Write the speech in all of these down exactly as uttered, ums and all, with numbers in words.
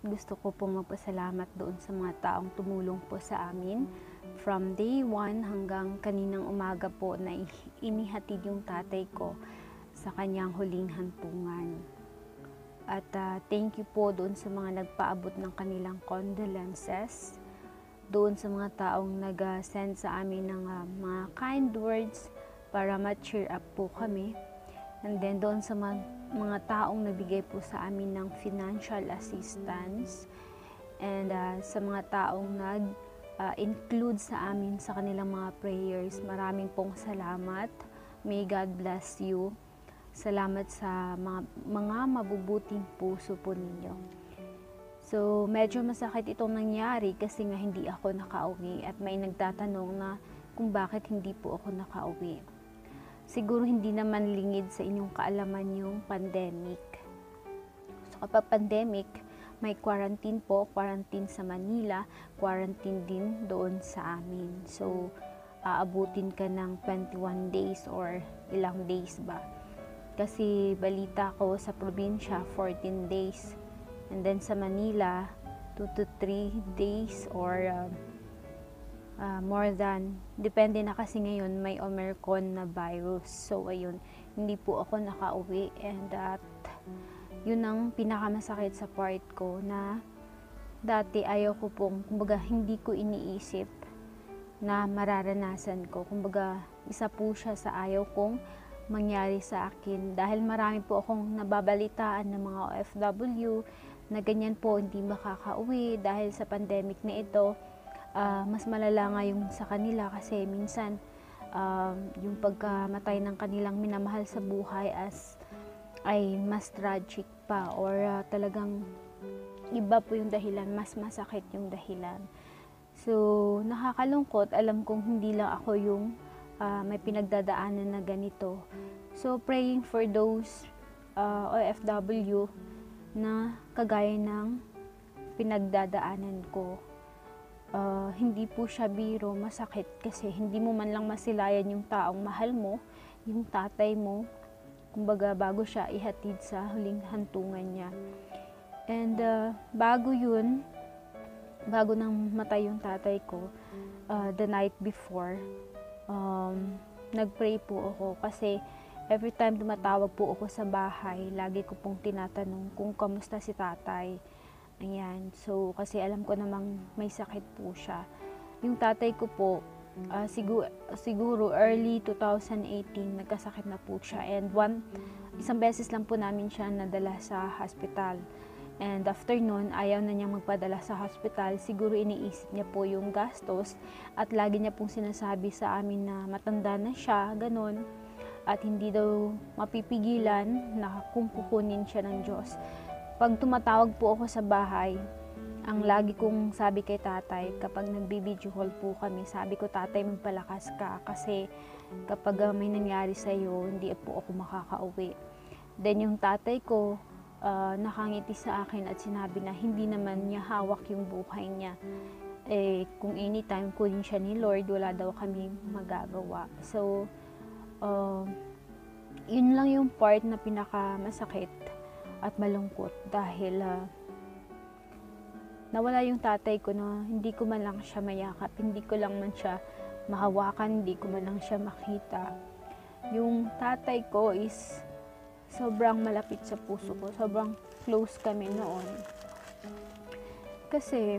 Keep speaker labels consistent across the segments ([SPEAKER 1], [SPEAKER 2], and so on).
[SPEAKER 1] gusto ko pong magpasalamat doon sa mga taong tumulong po sa amin. From day one hanggang kaninang umaga po na inihatid yung tatay ko sa kanyang huling hantungan. At uh, thank you po doon sa mga nagpaabot ng kanilang condolences, doon sa mga taong nag-send sa amin ng uh, mga kind words para ma-cheer up po kami. And then doon sa mga, mga taong nagbigay po sa amin ng financial assistance, and uh, sa mga taong nag-include uh, sa amin sa kanilang mga prayers, maraming pong salamat. May God bless you. Salamat sa mga, mga mabubuting puso po ninyo. So, medyo masakit itong nangyari kasi nga hindi ako nakauwi at may nagtatanong na kung bakit hindi po ako nakauwi. Siguro hindi naman lingid sa inyong kaalaman yung pandemic. So, kapag pandemic, may quarantine po, quarantine sa Manila, quarantine din doon sa amin. So, aabutin ka ng twenty-one days or ilang days ba? Kasi balita ko sa probinsya, fourteen days. And then sa Manila, two to three days or uh, uh, more than. Depende na kasi ngayon may Omicron na virus. So ayun, hindi po ako nakauwi. And that, yun ang pinakamasakit sa part ko na dati ayaw ko pong, kumbaga hindi ko iniisip na mararanasan ko. Kumbaga isa po siya sa ayaw kong mangyari sa akin. Dahil marami po akong nababalitaan ng mga O F W na ganyan po hindi makakauwi dahil sa pandemic na ito. Uh, mas malala nga yung sa kanila kasi minsan uh, yung pagkamatay ng kanilang minamahal sa buhay as ay mas tragic pa or uh, talagang iba po yung dahilan, mas masakit yung dahilan. So nakakalungkot, alam kong hindi lang ako yung uh, may pinagdadaanan na ganito. So praying for those uh, O F W na kagaya ng pinagdadaanan ko. Uh, hindi po siya biro, masakit kasi hindi mo man lang masilayan yung taong mahal mo, yung tatay mo, kumbaga bago siya ihatid sa huling hantungan niya. And uh, bago yun, bago nang matay yung tatay ko, uh, the night before, um, nagpray po ako kasi every time tumatawag po ako sa bahay, lagi ko pong tinatanong kung kamusta si tatay. Ayan. So, kasi alam ko namang may sakit po siya. Yung tatay ko po, uh, siguro, siguro early twenty eighteen, nagkasakit na po siya. And one, isang beses lang po namin siya nadala sa hospital. And after nun, ayaw na niyang magpadala sa hospital. Siguro iniisip niya po yung gastos at lagi niya pong sinasabi sa amin na matanda na siya, ganon. At hindi daw mapipigilan na kung kukunin siya ng Diyos. Pag tumatawag po ako sa bahay, ang lagi kong sabi kay tatay, kapag nagbi-video call po kami, sabi ko, tatay, magpalakas ka kasi kapag uh, may nangyari sa'yo, hindi po ako makakauwi. Then yung tatay ko, uh, nakangiti sa akin at sinabi na hindi naman niya hawak yung buhay niya. Eh, kung anytime kunin siya ni Lord, wala daw kami magagawa. So, Uh, yun lang yung part na pinakamasakit at malungkot dahil uh, nawala yung tatay ko na hindi ko man lang siya mayakap, hindi ko lang man siya mahawakan, hindi ko man lang siya makita. Yung tatay ko is sobrang malapit sa puso ko, sobrang close kami noon. Kasi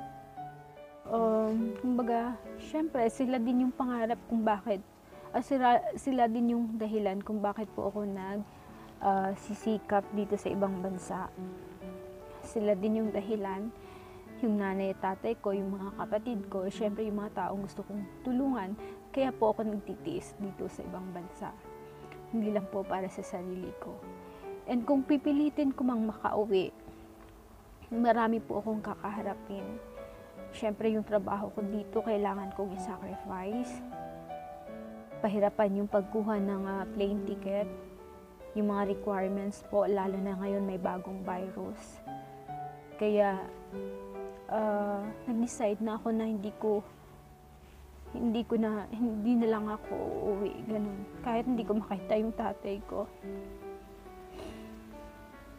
[SPEAKER 1] um, kumbaga, syempre sila din yung pangarap kung bakit Uh, sila, sila din yung dahilan kung bakit po ako nag uh, sisikap dito sa ibang bansa. Sila din yung dahilan, yung nanay at tatay ko, yung mga kapatid ko, syempre yung mga taong gusto kong tulungan, kaya po ako nagtitiis dito sa ibang bansa. Hindi lang po para sa sarili ko. And kung pipilitin ko mang makauwi, marami po akong kakaharapin. Syempre yung trabaho ko dito, kailangan kong i-sacrifice. Pahirapan yung pagkuha ng uh, plane ticket, yung mga requirements po, lalo na ngayon may bagong virus. Kaya, uh, nag-decide na ako na hindi ko, hindi ko na, hindi na lang ako uuwi, ganun. Kahit hindi ko makita yung tatay ko.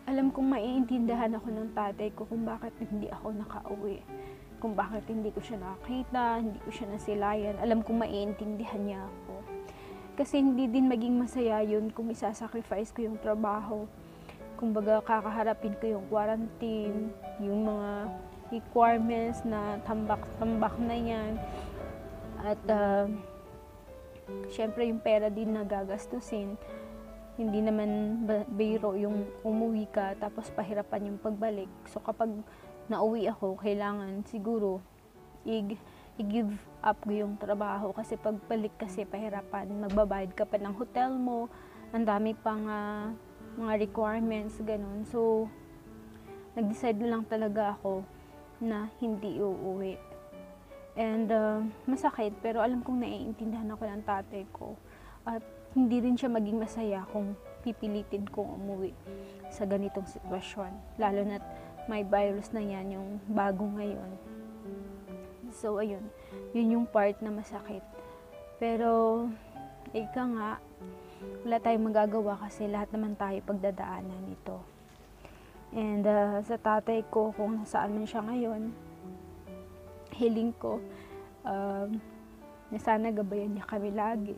[SPEAKER 1] alam kong maiintindihan ako ng tatay ko kung bakit hindi ako nakauwi. Kung bakit hindi ko siya nakita, hindi ko siya nasilayan. Alam kong maiintindihan niya ako. Kasi hindi din maging masaya yun kung isasacrifice ko yung trabaho. Kumbaga, kakaharapin ko yung quarantine, yung mga requirements na tambak-tambak na yan. At, uh, syempre, yung pera din na gagastusin. Hindi naman biro yung umuwi ka, tapos pahirapan yung pagbalik. So, kapag nauwi ako, kailangan siguro i- i-give up ko yung trabaho. Kasi pagbalik kasi pahirapan, magbabayad ka pa ng hotel mo, ang dami pang uh, mga requirements, ganun. So, nag-decide na lang talaga ako na hindi uuwi. And uh, masakit, pero alam kong naiintindihan ako ng tatay ko. At hindi rin siya maging masaya kung pipilitin kong umuwi sa ganitong sitwasyon. Lalo na't may virus na yan, yung bago ngayon. So, ayun. Yun yung part na masakit. Pero, ika nga, wala tayong magagawa kasi lahat naman tayo pagdadaanan nito. And uh, sa tatay ko, kung nasaan man siya ngayon, hiling ko, uh, na sana gabayan niya kami lagi.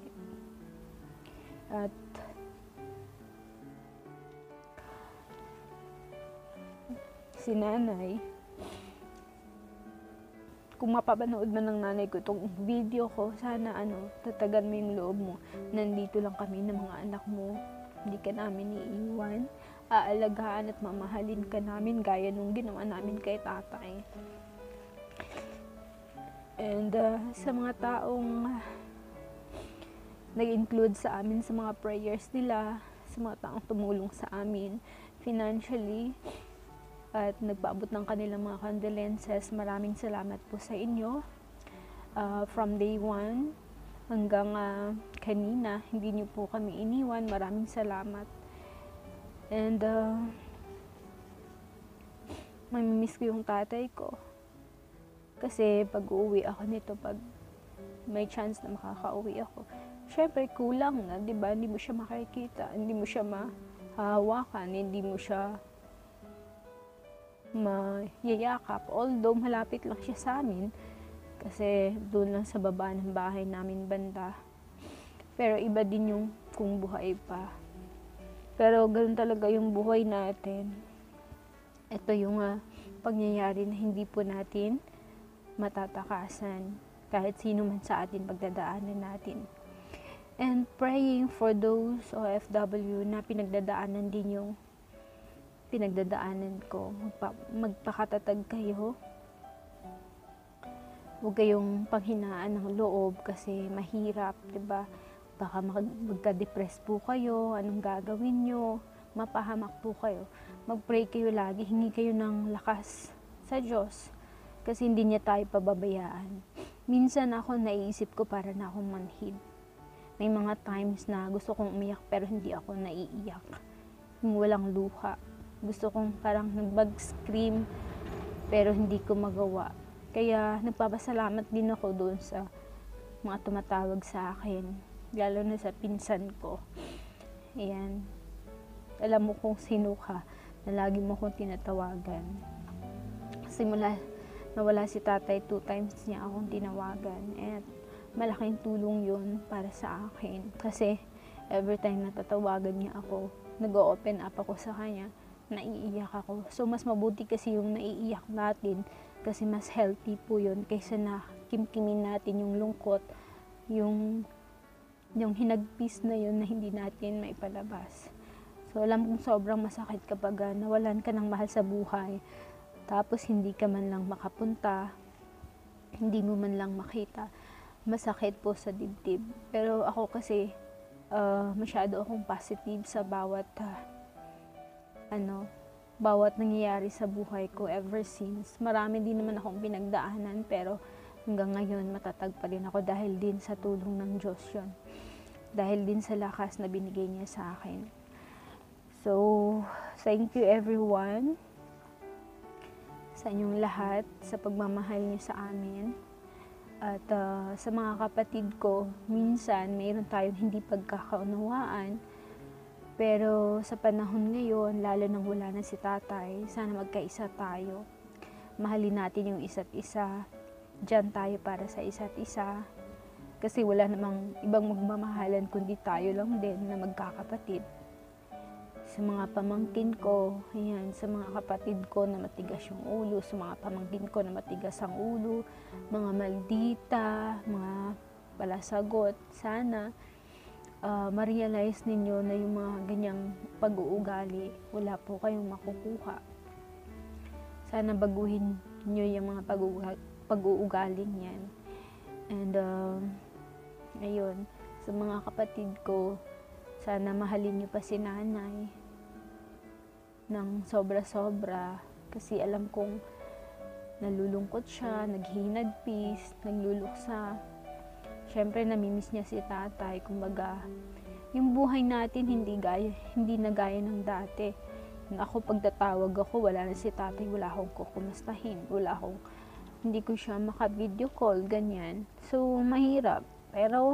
[SPEAKER 1] At si nanay, kung mapapanood man ng nanay ko itong video ko, sana ano, tatagan mo yung loob mo. Nandito lang kami ng mga anak mo. Hindi ka namin iiwan. Aalagaan at mamahalin ka namin gaya nung ginawa namin kay tatay. And uh, sa mga taong uh, nag-include sa amin sa mga prayers nila, sa mga taong tumulong sa amin financially, at nagpaabot ng kanilang mga condolences. Maraming salamat po sa inyo. Uh, from day one hanggang uh, kanina, hindi niyo po kami iniwan. Maraming salamat. And uh, mamimiss ko yung tatay ko. Kasi pag uuwi ako nito, pag may chance na makakauwi ako, syempre kulang na, di ba? Hindi mo siya makikita, hindi mo siya mahahawakan, hindi mo siya mayayakap. Although malapit lang siya sa amin kasi doon lang sa baba ng bahay namin banda. Pero iba din yung kung buhay pa. Pero ganoon talaga yung buhay natin. Ito yung uh, pangyayari na hindi po natin matatakasan kahit sino man sa atin pagdadaanan natin. And praying for those O F W na pinagdadaanan din yung pinagdadaanan ko. Magpa, magpakatatag kayo. Huwag kayong panghinaan ng loob kasi mahirap, diba? Baka mag, magka-depress po kayo, anong gagawin nyo, mapahamak po kayo. Mag-pray kayo lagi, hingi kayo ng lakas sa Diyos kasi hindi niya tayo pababayaan. Minsan ako naiisip ko para na akong manhid. May mga times na gusto kong umiyak pero hindi ako naiiyak. Walang luha. Gusto kong parang nag-scream pero hindi ko magawa. Kaya nagpapasalamat din ako doon sa mga tumatawag sa akin. Lalo na sa pinsan ko. Ayan. Alam mo kung sino ka na lagi mo kong tinatawagan. Simula nawala si tatay, two times niya akong tinawagan. At malaking tulong yun para sa akin. Kasi every time natatawagan niya ako, nag-open up ako sa kanya, naiiyak ako. So, mas mabuti kasi yung naiiyak natin kasi mas healthy po yun kaysa na kimkimin natin yung lungkot, yung, yung hinagpis na yun na hindi natin maipalabas. So, alam kong sobrang masakit kapag uh, nawalan ka ng mahal sa buhay, tapos hindi ka man lang makapunta, hindi mo man lang makita. Masakit po sa dibdib. Pero ako kasi, uh, masyado akong positive sa bawat uh, ano, bawat nangyayari sa buhay ko ever since. Marami din naman akong pinagdaanan pero hanggang ngayon matatag pa rin ako dahil din sa tulong ng Diyos yun. Dahil din sa lakas na binigay niya sa akin. So, thank you everyone sa inyong lahat, sa pagmamahal niyo sa amin. At uh, sa mga kapatid ko, minsan mayroon tayong hindi pagkakaunawaan. Pero sa panahon ngayon, lalo nang wala na si tatay, sana magkaisa tayo. Mahalin natin yung isa't isa. Diyan tayo para sa isa't isa. Kasi wala namang ibang magmamahalan kundi tayo lang din na magkakapatid. Sa mga pamangkin ko, ayan, sa mga kapatid ko na matigas yung ulo, sa mga pamangkin ko na matigas ang ulo, mga maldita, mga palasagot, sana uh, ma-realize ninyo na yung mga ganyang pag-uugali, wala po kayong makukuha. Sana baguhin nyo yung mga pag-uugaling yan. And, uh, ayun, sa mga kapatid ko, sana mahalin nyo pa si nanay ng sobra-sobra. Kasi alam kong nalulungkot siya, naghinagpis, nagluluksa. Siyempre, namimiss niya si tatay. Kumbaga, yung buhay natin hindi gaya, hindi na gaya ng dati. Ako, pagtatawag ako, wala na si tatay, wala akong kukumustahin, wala akong, hindi ko siya maka-video call, ganyan. So, mahirap. Pero,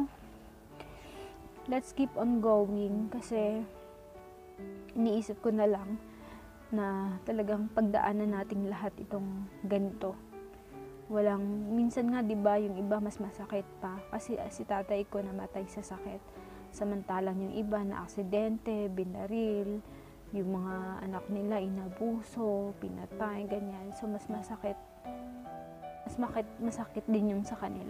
[SPEAKER 1] let's keep on going kasi iniisip ko na lang na talagang pagdaanan nating lahat itong ganito. Walang, minsan nga 'di ba yung iba mas masakit pa kasi si tatay ko namatay sa sakit. Samantalang yung iba na aksidente, binaril, yung mga anak nila inabuso, pinatay, ganyan. So mas masakit. Mas masakit, masakit din yung sa kanila.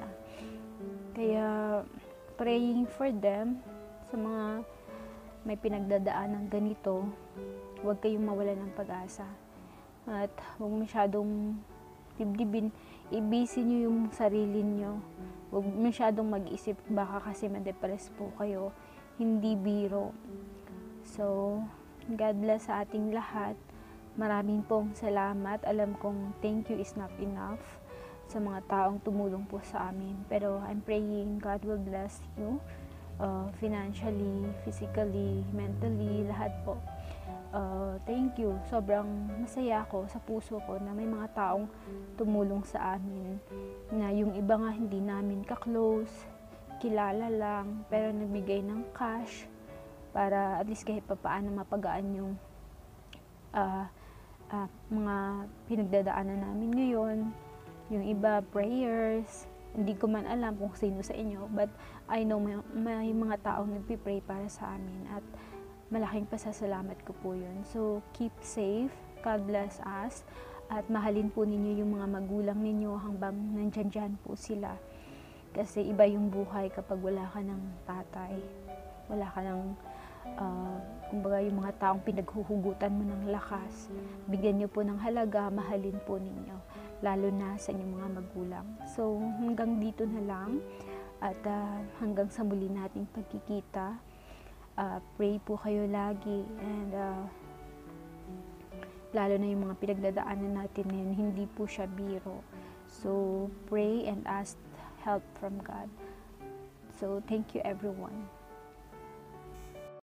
[SPEAKER 1] Kaya praying for them sa mga may pinagdadaan ng ganito, huwag kayong mawalan ng pag-asa. At huwag masyadong dibdibin, i-busy nyo yung sarili nyo. Huwag masyadong mag-isip, baka kasi ma-depress po kayo. Hindi biro. So, God bless sa ating lahat. Maraming pong salamat. Alam kong thank you is not enough sa mga taong tumulong po sa amin. Pero I'm praying God will bless you uh, financially, physically, mentally, lahat po. Uh, thank you. Sobrang masaya ako sa puso ko na may mga taong tumulong sa amin. Na yung iba nga hindi namin ka-close, kilala lang, pero nagbigay ng cash para at least kahit papaano mapagaan yung uh, uh, mga pinagdadaanan namin ngayon. Yung iba, prayers. Hindi ko man alam kung sino sa inyo, but I know may, may mga taong nagpipray para sa amin at malaking pasasalamat ko po yun. So, keep safe. God bless us. At mahalin po ninyo yung mga magulang ninyo hanggang nandyan dyan po sila. Kasi iba yung buhay kapag wala ka ng tatay. Wala ka ng, uh, kumbaga yung mga taong pinaghuhugutan mo ng lakas. Bigyan nyo po ng halaga, mahalin po ninyo. Lalo na sa inyong mga magulang. So, hanggang dito na lang. At uh, hanggang sa muli nating pagkikita. Uh, pray po kayo lagi. And uh, lalo na yung mga pinagdadaanan natin ngayon, hindi po siya biro. So, pray and ask help from God. So, thank you everyone.